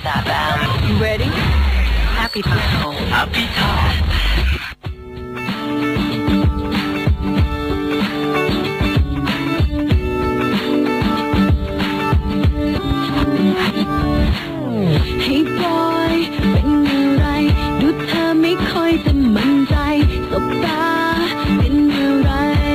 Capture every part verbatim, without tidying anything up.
F M. You ready? Happy time. Happy time. Hey boy เป็นอะไรดูเธอไม่ค่อยจะมั่นใจสบตาเป็นอะไร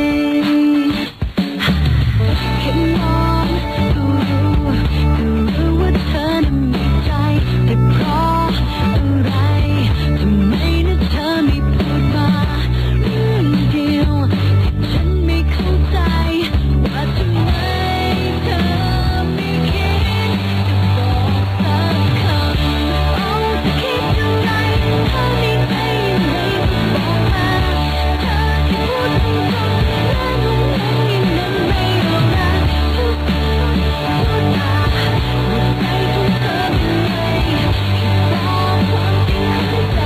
แค่มองดูดูรู้ว่าเธอนั้นมีใจแต่เพราะอะไรทำไมนะเธอไม่พูดมาเรื่องเดียวที่ฉันไม่เข้าใจว่าทำไมเธอไม่คิดจะบอกสักคำเอาจะคิดยังไงถ้าไม่ใจยังไงก็บอกมาเธอที่พูดตรงๆและงงๆอย่างนั้นไม่เอานะทุกทุกตาหัวใจของเธอเป็นไงแค่บอกความจริงเข้าใจ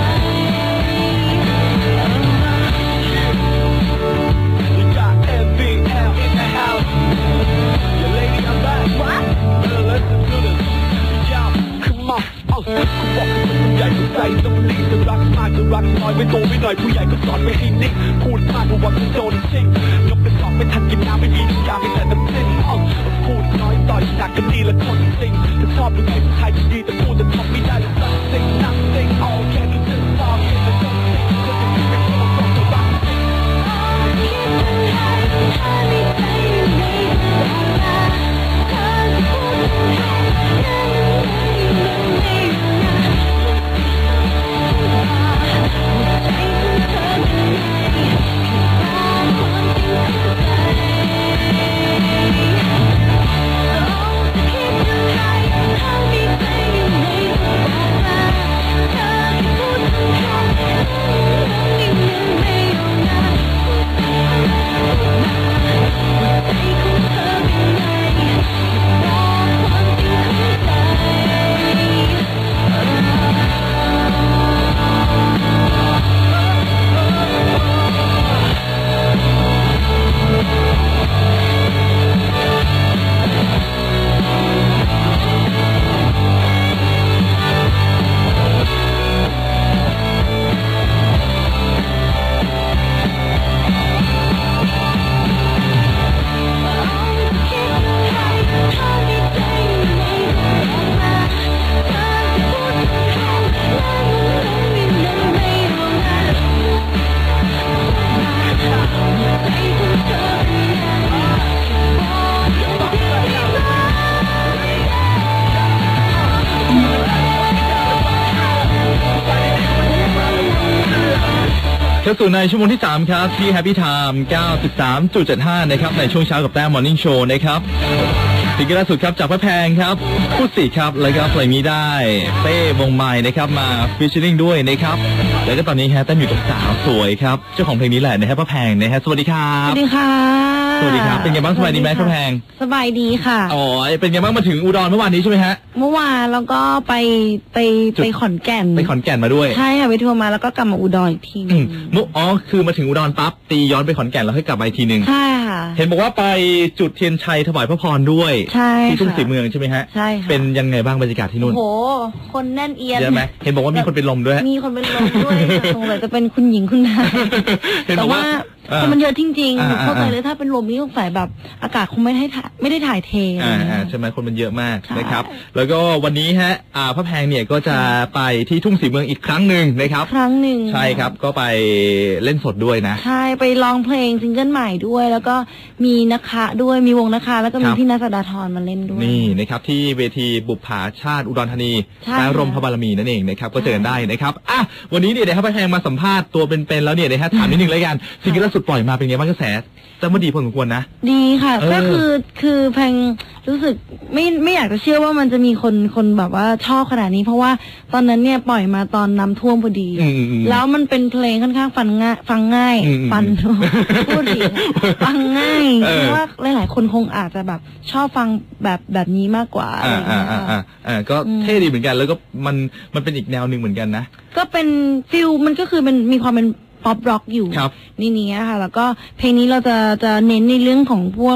You got M V L in the house. Your lady, I'm back. What? Better listen to this. Yo, come on. เอาสิคุณบอกให้มันใหญ่ตัวใจต้องรีบจะรักมากจะรักน้อยไม่โตไม่หน่อยผู้ใหญ่ก็สอนไม่ให้นิ่งพูดมากกว่าจะโดนจริงยกเป็นสองไม่ทันกินน้ำไม่มีน้ำยาไม่แต่น้ำจิ้มเอาพูดน้อยต่อยหนักกันดีละคนจริงถ้าชอบดูไงผู้ชายดีแต่พูดแต่ทำไม่ได้เลยสักสิ่งนักสิ่ง all can you just talk in the don't think คนจะคิดไม่พอต้องจะรักจริงถ้าไม่ใจยังไงก็บอกมาเธอจะพูดตรงๆและงงๆอย่างนั้นไม่เอานะหัวใจของเธอเป็นไงแค่บอกความจริงเข้าใจเอาจะคิดยังไงถ้าไม่ใจยังไงก็บอกมาเธอจะพูดตรงๆและงงๆอย่างนั้นไม่เอานะหัวใจของเธอเป็นไงแค่บอกความจริงเข้าใจเข้าสู่ในชั่วโมงที่สามครับที่ Happy Time เก้าสิบสามจุดเจ็ดห้า นะครับในช่วงเช้ากับแต้ม Morning Show นะครับสิ่งที่ล่าสุดครับจากพระแพงครับพูดสิครับแล้วก็เพลงนี้ได้เป้วงไม้นะครับมาฟีเจอริ่งด้วยนะครับแล้วก็ตอนนี้ฮะแต้มอยู่กับสาวสวยครับเจ้าของเพลงนี้แหละนะฮะพระแพงนะฮะสวัสดีครับสวัสดีค่ะสวัสดีครับเป็นไงบ้างสบายดีไหมพระแพงสบายดีค่ะอ๋อเป็นไงบ้างมาถึงอุดรเมื่อวานนี้ใช่ไหมฮะเมื่อวานแล้วก็ไปไปไปขอนแก่นไปขอนแก่นมาด้วยใช่ค่ะไปทัวร์มาแล้วก็กลับมาอุดรอีกทีนึงอ๋อคือมาถึงอุดรปั๊บตีย้อนไปขอนแก่นแล้วให้กลับมาอีกทีนึงใช่ค่ะเห็นบอกว่าไปจุดเทียนชัยถวายพระพรด้วยใช่ที่ทุ่งศรีเมืองใช่ไหมฮะใช่ค่ะเป็นยังไงบ้างบรรยากาศที่นู่นโอ้โหคนแน่นเอียดเยอะไหมเห็นบอกว่ามีคนเป็นลมด้วยมีคนเป็นลมด้วยสงสัยจะเป็นคุณหญิงคุณนายแต่ว่าแต่มันเยอะจริงๆเข้าใจเลยถ้าเป็นลมนี่สงสัยแบบอากาศคงไม่ได้ไม่ได้ถ่ายเทใช่ไหมคนมันเยอะมากนะครับแล้วก็วันนี้ฮะพระแพงเนี่ยก็จะไปที่ทุ่งศรีเมืองอีกครั้งหนึ่งนะครับครั้งหนึ่งใช่ครับก็ไปเล่นสดด้วยนะใช่ไปร้องเพลงซิงเกิลใหม่ด้วยแล้วก็มีนะคะด้วยมีวงนะคะแล้วก็มีพี่ณสดาธรมาเล่นด้วยนี่นะครับที่เวทีบุปผาชาติอุดรธานีและรมพระบารมีนั่นเองนะครับก็เจอกันได้นะครับอ่ะวันนี้เนี่ยนะครับพระแพงมาสัมภาษณ์ตัวเป็นๆแล้วเนี่ยนะฮะถามนิดนึงเลยกันซิงเกิลล่าสุดปล่อยมาเป็นไงบ้างกระแสแต่มันดีพอสมควรนะดีค่ะก็คือคือแพงรู้สึกไม่ไม่อยากจะเชื่อว่ามันจะมีคนคนแบบว่าชอบขนาดนี้เพราะว่าตอนนั้นเนี่ยปล่อยมาตอนน้ำท่วมพอดีแล้วมันเป็นเพลงค่อนข้างฟังง่ายฟังง่ายฟังพูดดีฟังง่ายเพราะว่าหลายๆคนคงอาจจะแบบชอบฟังแบบแบบนี้มากกว่าอะไรอย่างเงี้ยอ่าก็เท่ดีเหมือนกันแล้วก็มันมันเป็นอีกแนวหนึ่งเหมือนกันนะก็เป็นฟิลมันก็คือมันมีความเป็นป๊อปร็อกอยู่นี่นี้ค่ะแล้วก็เพลงนี้เราจะจะเน้นในเรื่องของพวก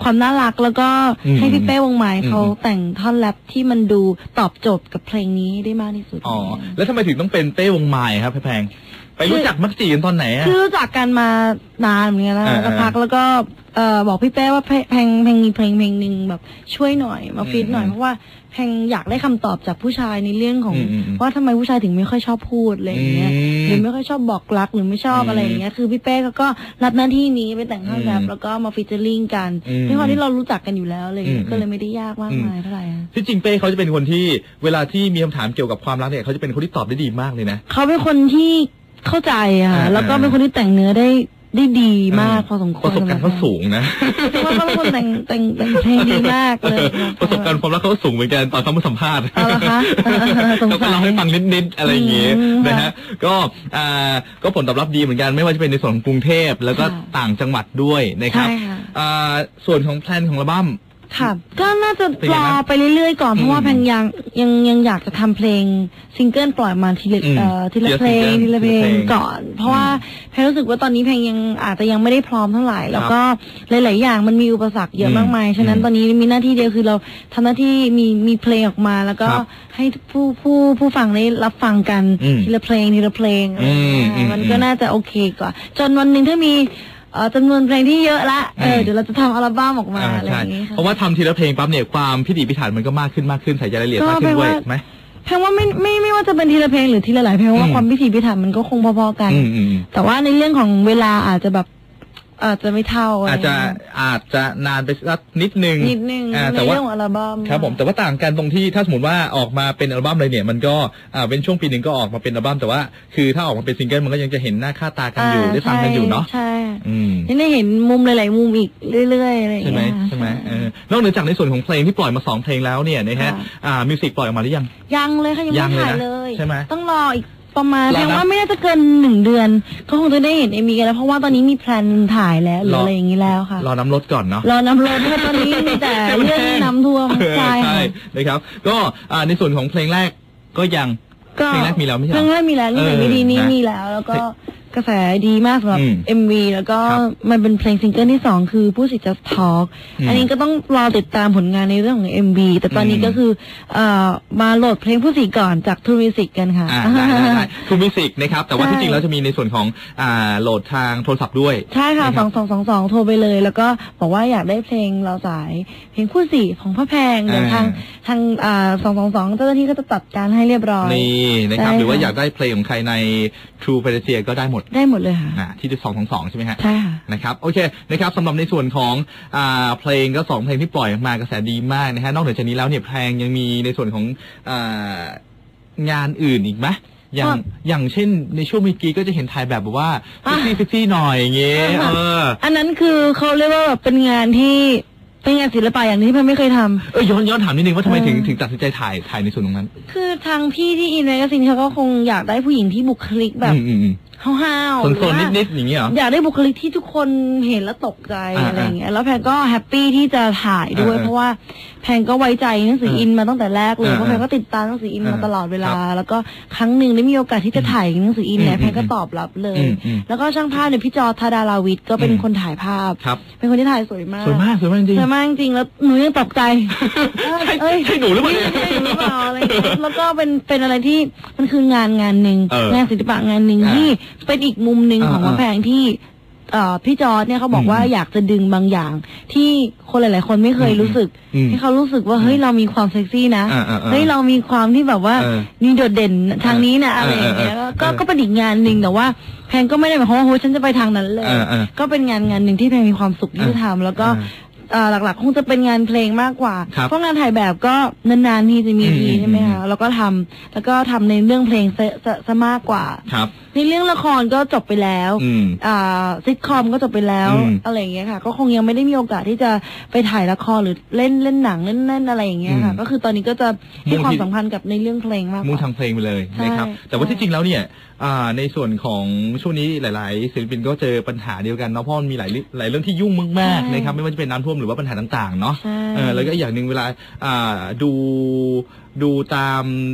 ความน่ารักแล้วก็อืมให้พี่เป้วงไม้อืมเขาแต่งท่อนแรปที่มันดูตอบโจทย์กับเพลงนี้ได้มากที่สุดอ๋อแล้วทำไมถึงต้องเป็นเป้วงไม้ครับพี่แพงไปรู้จักมักจีกันตอนไหนอะคือรู้จักกันมานานเหมือนกันแล้วอ่าสักพักแล้วก็เอ่อบอกพี่เป้ว่าเพลงเพลงเพลงมีเพลงเพลงหนึ่งแบบช่วยหน่อยมาฟีดหน่อยอืมเพราะว่าเพลงอยากได้คำตอบจากผู้ชายในเรื่องของอืมอืมอืมว่าทำไมผู้ชายถึงไม่ค่อยชอบพูดอะไรอย่างเงี้ยอืมหรือไม่ค่อยชอบบอกรักหรือไม่ชอบอืมอะไรอย่างเงี้ยคือพี่เป้เขาก็รับหน้าที่นี้ไปแต่งท่อนแรปอืมแล้วก็มาฟีเจอริ่งกันอืมด้วยความที่เรารู้จักกันอยู่แล้วอะไรอย่างเงี้ยอืมก็เลยไม่ได้ยากมากอืมมายเท่าไหร่อะที่จริงเป้เขาจะเป็นคนที่เวลาที่มีคำถามเกี่ยวกับความรักเนี่ยเขาจะเป็นคนที่ตอบได้ดีมากเลยนะเขาเป็นคนที่เข้าใจอะอ่าแล้วก็เป็นคนที่แต่งเนื้อได้ได้ดีมากพอสมควรประสบการณ์เขาสูงนะเพราะเขาเป็นคนแต่งแต่งแต่งเพลงดีมากเลยประสบการณ์ความรักเขาสูงเหมือนกันตอนเขามาสัมภาษณ์เอาละคะเออสงเขาก็สัยเล่าให้ฟังนิดๆอะไรอย่างงี้อืมนะฮะก็อ่าก็ผลตอบรับดีเหมือนกันไม่ว่าจะเป็นในส่วนของกรุงเทพแล้วก็ค่ะต่างจังหวัดด้วยนะครับใช่ค่ะอ่าส่วนของแพลนของอัลบั้มค่ะ ก็น่าจะเป็นรไงอบ้างไปเรื่อยๆก่อนเพราะว่าอืมแพงยังยังยังอยากจะทำเพลงซิงเกิลปล่อยมาทีละอืมเอ่อทีละทีละเพลงซิทีงเกิลละเพลทีละงเพลงก่อน เพราะว่าแพงรู้สึกว่าตอนนี้เพลงยังอาจจะยังไม่ได้พร้อมเท่าไหร่ แล้วก็หลายๆอย่างมันมีอุปสรรคเยอะอืมมากมายฉะนั้นอืมตอนนี้มีหน้าที่เดียวคือเราทำหน้าที่มีมีเพลงออกมา แล้วก็ครับให้ผู้ผู้ผู้ฟังได้รับฟังกันอืมทีละเพลงทีละเพลงอะไรอย่างเงี้ยอืมอืมมันก็น่าจะโอเคกว่า จนวันหนึ่งถ้ามีเอ่อจำนวนเพลงที่เยอะละเอออืมเดี๋ยวเราจะทำอัลบั้มออกมาอ่าอะไรอใช่ย่างงี้ค่ะเพราะว่าทำทีละเพลงปั๊บเนี่ยความพิถีพิถันมันก็มากขึ้นมากขึ้นใส่ใจรายละเอียดก็มากขึ้นด้วยแปลว่าไหมแพงว่าไม่ไม่ไม่ว่าจะเป็นทีละเพลงหรือทีละหลายเพลงว่าอืมความพิถีพิถันมันก็คงพอๆกันอืมอืมอืมแต่ว่าในเรื่องของเวลาอาจจะแบบอาจจะไม่เท่าอาจจะไรเงี้ยอาจจะนานไปสักนิดนึงนิดนึงอ่าในแต่ว่าเรื่องของอัลบั้มครับผมแต่ว่าต่างกันตรงที่ถ้าสมมติว่าออกมาเป็นอัลบั้มเลยเนี่ยมันก็อ่าเป็นช่วงปีหนึ่งก็ออกมาเป็นอัลบั้มแต่ว่าคือถ้าออกมาเป็นซิงเกิลมันก็ยังจะเห็นหน้าค่าตากันอยู่ได้ฟังกันอยู่เนาะใช่อืมยังได้เห็นมุมหลาย ๆ มุมอีกเรื่อย ๆ อะไรอย่างใช่ไหมเงี้ยใช่ไหมเออนอกเหนือจากในส่วนของเพลงที่ปล่อยมาสองเพลงแล้วเนี่ยนะฮะค่ะอ่ามิวสิกปล่อยออกมาหรือยังยังเลยค่ะยังยังไม่เลยถ่ายนะเลยใช่ไหมต้องรออีกประมาณรอนะแพงว่าไม่น่าจะเกินหนึ่งเดือน ก็คงจะได้เห็นเอ็มวีกันแล้วเพราะว่าตอนนี้มีแพลนถ่ายแล้วหรือรอออะไรอย่างนี้แล้วค่ะรอน้ำลดก่อนเนาะรอน้ำรถเพราะตอนนี้มีแต่เรื่องน้ำท่วมเออใช่ใช่ค่ะนะครับ ก็อ่าในส่วนของเพลงแรกก็ยังก็เพลงแรกมีแล้วไม่ใช่เหรอเพลงแรกมีแล้วนี่เออไม่ดีนี่นะมีแล้ว แล้วก็กระแสดีมากสำหรับอืมเอ็มวีแล้วก็ครับมันเป็นเพลงซิงเกิลที่สองคือผู้สิทธิ์จะทอล์กอืมอันนี้ก็ต้องรอติดตามผลงานในเรื่องของ เอ็ม วี แต่ตอนนี้อืมก็คือเอ่อมาโหลดเพลงผู้สิทธิ์ก่อนจากทูมิวสิกกันค่ะอ่าได้ได้ได้ทูมิวสิกนะครับ แต่ว่าใช่ที่จริงแล้วจะมีในส่วนของอ่าโหลดทางโทรศัพท์ด้วยใช่ค่ะนะสรัอบ งสองสองสองโทรไปเลย แล้วก็บอกว่าอยากได้เพลงเราสาย เพลงคู่สี่ของพ่อแพงเดี๋ยวอ่าทางทางอ่าสองสองสองเจ้าหน้าที่ก็จะตัดการให้เรียบร้อยนี่นะครับใช่หรือว่าค่ะอยากได้เพลงของใครใน True p a t r i c i a ก็ได้หมดได้หมดเลยค่ะอ่าที่สองสองสองใช่ไหมฮะใช่ค่ะนะครับโอเคนะครับสำหรับในส่วนของอ่าเพลงก็สองเพลงที่ปล่อยออกมากระแสดีมากนะฮะนอกเหนือจากนี้แล้วเนี่ยเพลงยังมีในส่วนของอ่างานอื่นอีกไหมอย่างก็อย่างเช่นในช่วงเมื่อกี้ก็จะเห็นถ่ายแบบแบบว่าอ่ะเซ็กซี่เซ็กซี่หน่อยอย่างเงี้ยอ่ะเอออันนั้นคือเขาเรียกว่าแบบเป็นงานที่เป็นงานศิลปะอย่างหนึงที่เพันไม่เคยทำเออย้อนย้อนถามนิดนึงว่าทำไมถึงเออถึงตัดสินใจถ่ายถ่ายในส่วนตรงนั้นคือทางพี่ที่อินเวกซินเขาก็คงอยากได้ผู้หญิงที่บุคลิกแบบอืมอืมอืมห้าวๆโซนหรือว่าๆนิดๆอย่างเงี้ยเหรออยากได้บุคลิกที่ทุกคนเห็นแล้วตกใจอ่าอะไรอย่างเงี้ยแล้วแพนก็แฮปปี้ที่จะถ่ายด้วยอ่าเพราะว่าแพนก็ไว้ใจหนังสืออินมาตั้งแต่แรกเลยอ่าเพราะแพนก็ติดตามหนังสืออินมาอ่าตลอดเวลาครับแล้วก็ครั้งหนึ่งได้มีโอกาสที่จะถ่ายหนังสืออินเนี่ยอืมแพนก็ตอบรับเลยอืมอืมแล้วก็ช่างภาพเนี่ยพี่จอร์จธาดาราวิทย์ก็เป็นอืมคนถ่ายภาพครับเป็นคนที่ถ่ายสวยมากสวยมากสวยมากจริงสวยมากจริงๆแล้วหนูยังตกใจใช่เอ้ยใช่หนูหรือเปล่าเนี่ยใช่หนูหรือเปล่าอะไรอย่างเงี้ยแล้วก็เป็นเป็นอะไรที่มันคืองานงานหนึ่งเอองานศิลปะงานหนึ่งอ่าที่เป็นอีกมุมหนึ่งอ่าของมะแพงที่เอ่อพี่จอร์จเนี่ยเขาบอกว่าอืมอยากจะดึงบางอย่าง ที่คนหลายๆคนไม่เคยอืมรู้สึกอืมให้เขารู้สึกว่าเฮ้ยเรามีความเซ็กซี่นะอ่าอ่าอ่าเฮ้ยเรามีความที่แบบว่าเออมีโดดเด่นทางนี้นะอะไรอย่างเงี้ยเออเออก็เออก็เป็นอีกงานหนึ่งแต่ว่าแพงก็ไม่ได้หมายความว่าโหฉันจะไปทางนั้นเลยเออเออก็เป็นงานงานหนึ่งที่แพงมีความสุขที่จะทำแล้วก็เออเอ่อหลักๆคงจะเป็นงานเพลงมากกว่าครับเพราะงานถ่ายแบบก็นานๆทีจะมีอืมทีอืมใช่ไหมคะแล้วก็ทำแล้วก็ทำในเรื่องเพลงซะซะซะมากกว่าครับในเรื่องละครก็จบไปแล้วอืมอ่าซิทคอมก็จบไปแล้วอืมอะไรอย่างเงี้ยค่ะ ก็คงยังไม่ได้มีโอกาสที่จะไปถ่ายละครหรือเล่นเล่นหนังเล่นเล่นอะไรอย่างเงี้ยค่ะอืมก็คือตอนนี้ก็จะมุ่ให้งความที่สัมพันธ์กับในเรื่องเพลงมากกมุ่งว่าทางเพลงไปเลยใช่นะครับ แต่ว่าใช่ที่จริงแล้วเนี่ยอ่าในส่วนของช่วงนี้หลาย ๆ ศิลปินก็เจอปัญหาเดียวกันเนาะเพราะมันมีหลายเรื่องหลายเรื่องที่ยุ่งมากใช่ๆนะครับไม่ว่าจะเป็นน้ำท่วมหรือว่าปัญหาต่าง ๆ เนาะใช่เออแล้วก็อีกอย่างหนึ่งเวลาอ่าดูดูตาม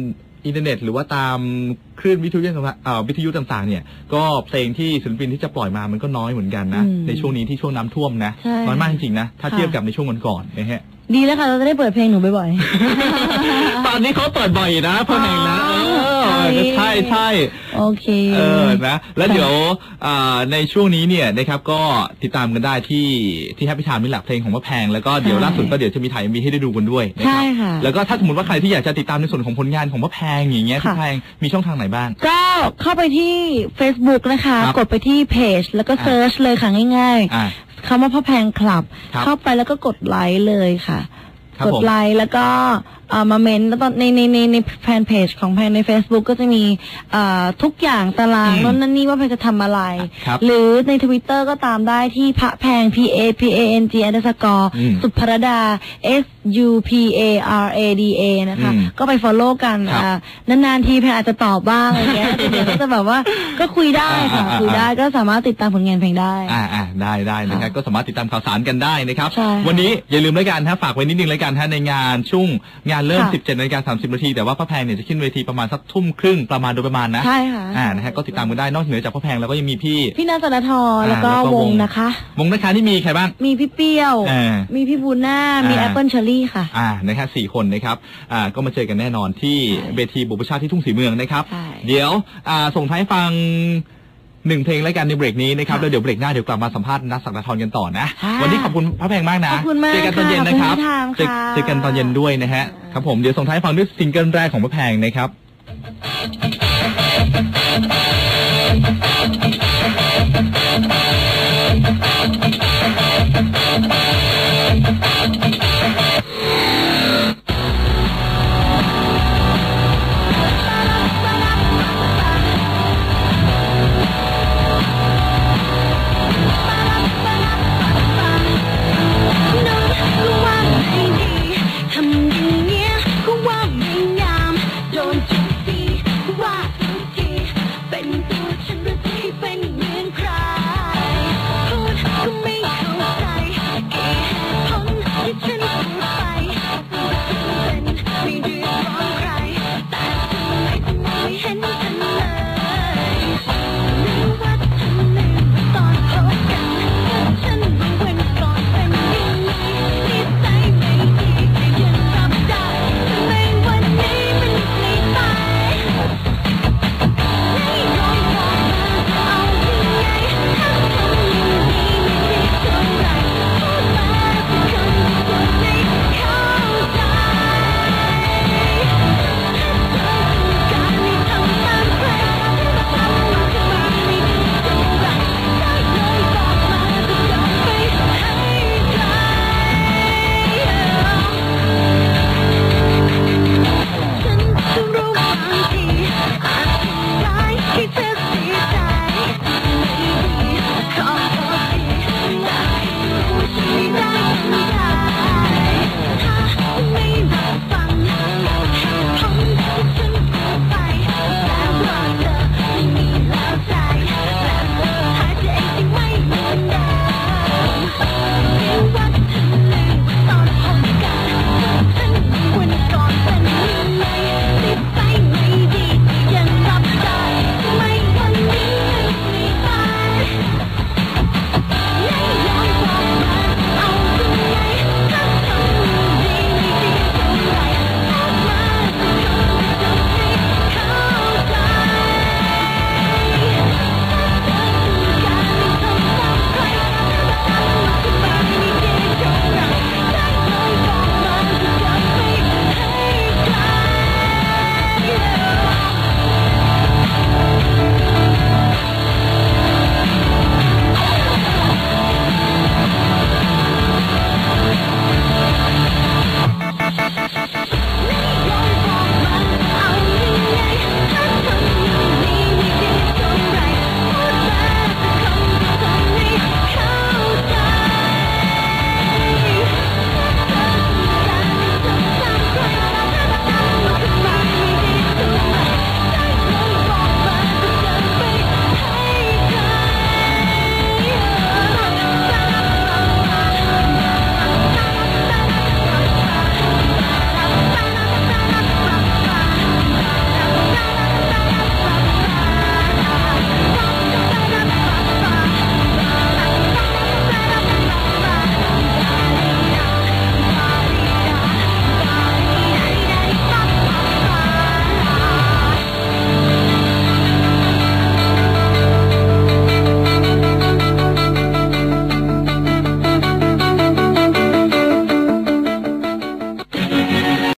อินเทอร์เน็ตหรือว่าตามคลื่นวิทยุต่างๆวิทยุต่างๆเนี่ยก็เพลงที่ศิลปินที่จะปล่อยมามันก็น้อยเหมือนกันนะในช่วงนี้ที่ช่วงน้ำท่วมนะน้อยมากจริงๆนะถ้าเทียบกับในช่วงก่อนๆนะฮะดีแล้วค่ะเราจะได้เปิดเพลงหนูบ่อยๆตอนนี้เขาเปิดบ่อยนะเพลงนะเออใช่ใช่โอเคเออนะแล้วเดี๋ยวในช่วงนี้เนี่ยนะครับก็ติดตามกันได้ที่ที่แฮปปี้ไทม์นี่แหละเพลงของมะแพงแล้วก็เดี๋ยวล่าสุดก็เดี๋ยวจะมีถ่าย เอ็ม วี ให้ได้ดูกันด้วยนะครับแล้วก็ถ้าสมมติว่าใครที่อยากจะติดตามในส่วนของผลงานของมะแพงอย่างเงี้ยพี่แพงมีช่องทางไหนบ้างก็เข้าไปที่ Facebook นะคะกดไปที่เพจแล้วก็เซิร์ชเลยค่ะง่ายๆคำว่าพ่อแพงคลับเข้าไปแล้วก็กดไลค์เลยค่ะกดไลค์แล้วก็มาเมนต์แล้วตอนในในในในแฟนเพจของแพงใน Facebook ก็จะมีทุกอย่างตารางนั่นนั่นนี่ว่าแพงจะทำอะไรหรือใน Twitter ก็ตามได้ที่พระแพง P A P A N G underscore สุภรดา S U P A R A D A นะคะก็ไป follow กันนานๆทีแพงอาจจะตอบบ้างอะไรเงี้ยเดี๋ยวก็จะแบบว่าก็คุยได้ค่ะคุยได้ก็สามารถติดตามผลงานเพลงได้อ่าอ่าได้ได้นะครับก็สามารถติดตามข่าวสารกันได้นะครับวันนี้อย่าลืมรายการฝากไว้นิดนึงรายการในงานช่วงงานเริ่ม สิบเจ็ดนาฬิกาสามสิบนาทีแต่ว่าพ่อแพงเนี่ยจะขึ้นเวทีประมาณสักทุ่มครึ่งประมาณโดยประมาณนะใช่ค่ะอ่านะฮะก็ติดตามกันได้นอกเหนือจากพ่อแพงแล้วก็ยังมีพี่พี่นาจนทรแล้วก็วงนะคะวงนะคะที่มีใครบ้างมีพี่เปี้ยวมีพี่บูน่ามีแอปเปิลเชอรี่ค่ะอ่านะครับสี่คนนะครับอ่าก็มาเจอกันแน่นอนที่เวทีบุพชาติที่ทุ่งศรีเมืองนะครับเดี๋ยวอ่าส่งท้ายฟังหนึ่งเพลงรายการในเบรกนี้นะครับแล้วเดี๋ยวเบรกหน้าเดี๋ยวกลับมาสัมภาษณ์นักศักดาธรกันต่อนะวันนี้ขอบคุณพระแพงมากนะเจอกันตอนเย็นนะครับเจอกันตอนเย็นด้วยนะฮะครับผมเดี๋ยวส่งท้ายฟังด้วยซิงเกิลแรกของพระแพงนะครับ